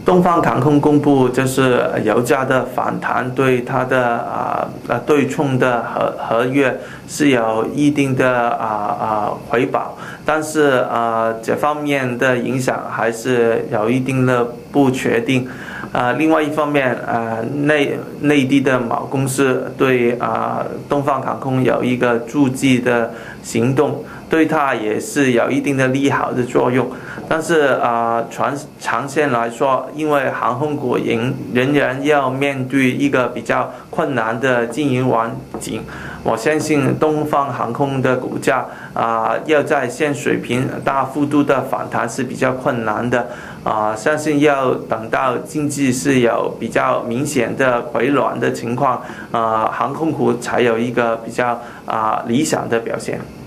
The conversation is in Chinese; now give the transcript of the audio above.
东方航空公布就是油价的反弹，对它的对冲的合约是有一定的回报，但是这方面的影响还是有一定的不确定。另外一方面，内地的某公司对东方航空有一个注资的行动，对它也是有一定的利好的作用。但是长线来说，因为航空股仍然要面对一个比较困难的经营环境，我相信东方航空的股价要在现水平大幅度的反弹是比较困难的。相信要等到经济是有比较明显的回暖的情况，航空股才有一个比较理想的表现。